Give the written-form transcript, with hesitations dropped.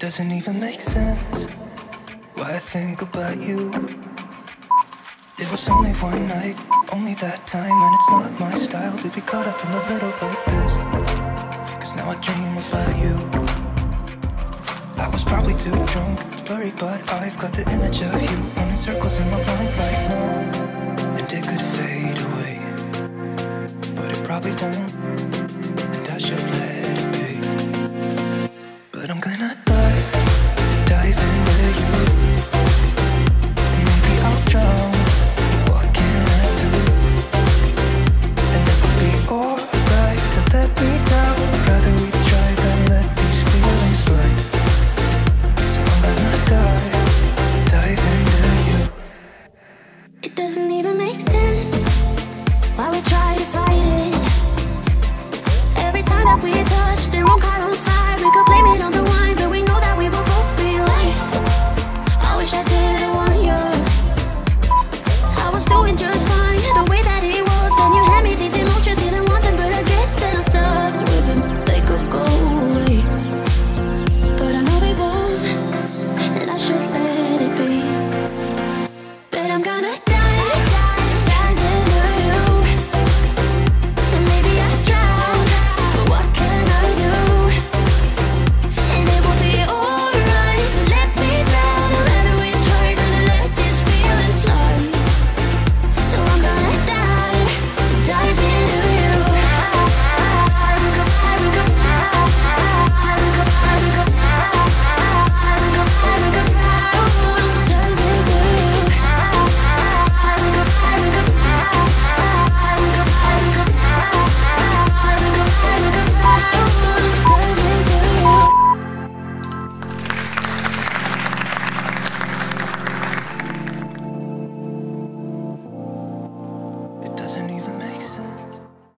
Doesn't even make sense why I think about you. It was only one night, only that time, and it's not my style to be caught up in the middle like this. Cause now I dream about you. I was probably too drunk, it's blurry, but I've got the image of you running circles in my mind right now. And it could fade away, but it probably won't, and I should let it be. But I'm gonna dive into you, and maybe I'll drown. What can I do? And it will be alright to let me down. Rather we try than let these feelings slide. So I'm gonna dive into you. It doesn't even make sense why we try to fight it. Every time that we touch, the room caught on fire. We could blame it on the wine, but we know that we will both be lying. I wish I didn't want you. I was doing just fine, the way that it was. Then you had me these emotions, didn't want them, but I guess that I sucked with them. They could go away, but I know they won't, and I should let it be. But I'm gonna dive into you, and maybe I drown, but what can I do? And it will be alright, so let me down. I'd rather we try than to let these feelings slide. So I'm gonna dive into you. It doesn't even make